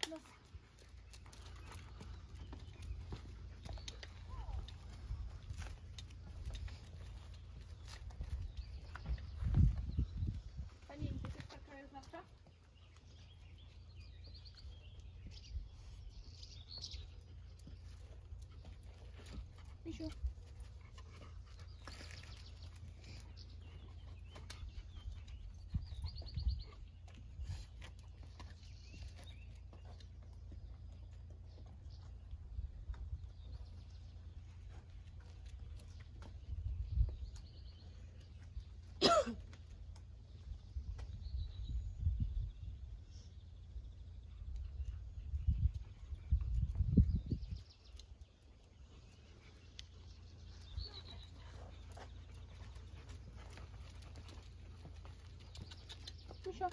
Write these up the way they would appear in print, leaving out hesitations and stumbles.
Nos. Pani idzie też ta krajoznawcza? Misiu. Misio.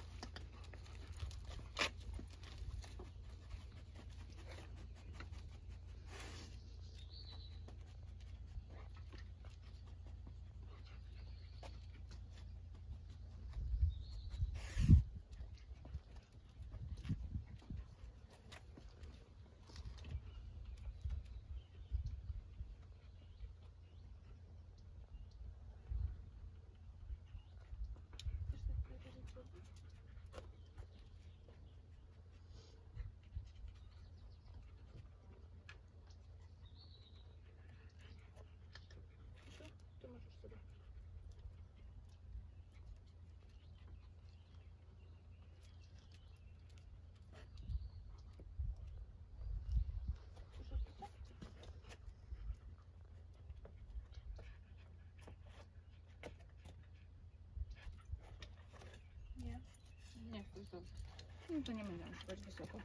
Tu możesz sobie. Nie. Nie chcę to. No to nie będziemy szukać wysoko.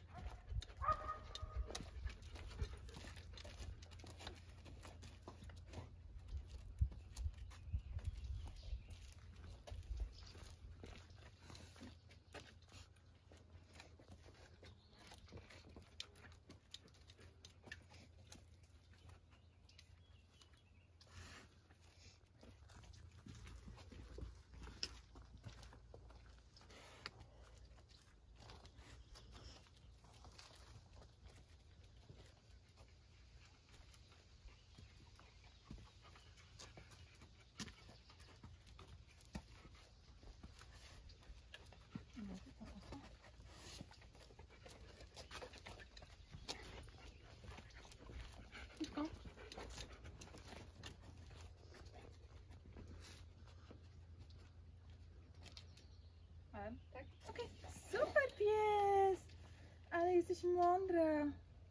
Tak? Okej. Super pies! Ale jesteś mądra.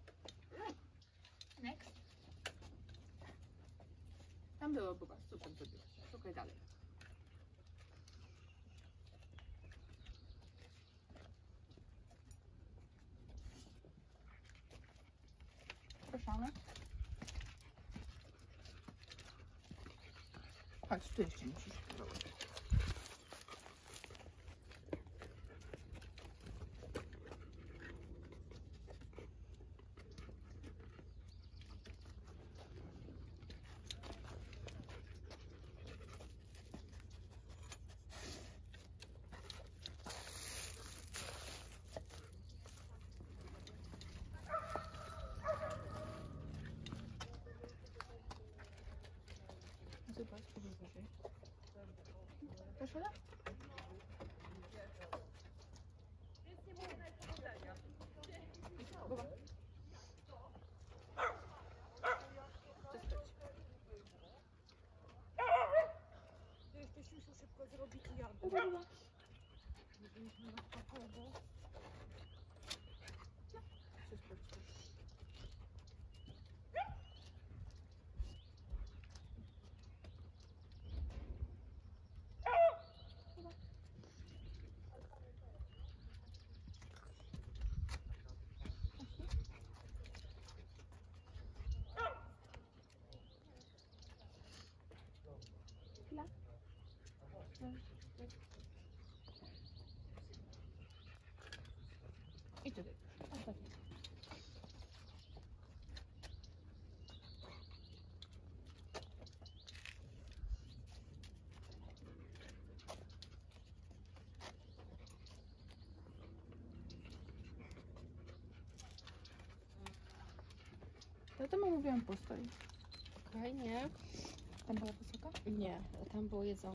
Next. Tam było chyba. Super zrobiłaś. Szukaj dalej. Proszamy. Chodź, tu jeszcze musisz spróbować. Zobacz, spróbuj wyżej. Proszę? Głowa. Jeszcze się muszę szybko zrobić i jadę. Uwaga. Żebyśmy na spacerze. Chwila. I tutaj. Ostatni. Ja temu mówiłam postoj. Okej, nie. Tam była wysoka? Nie, tam było jedzone.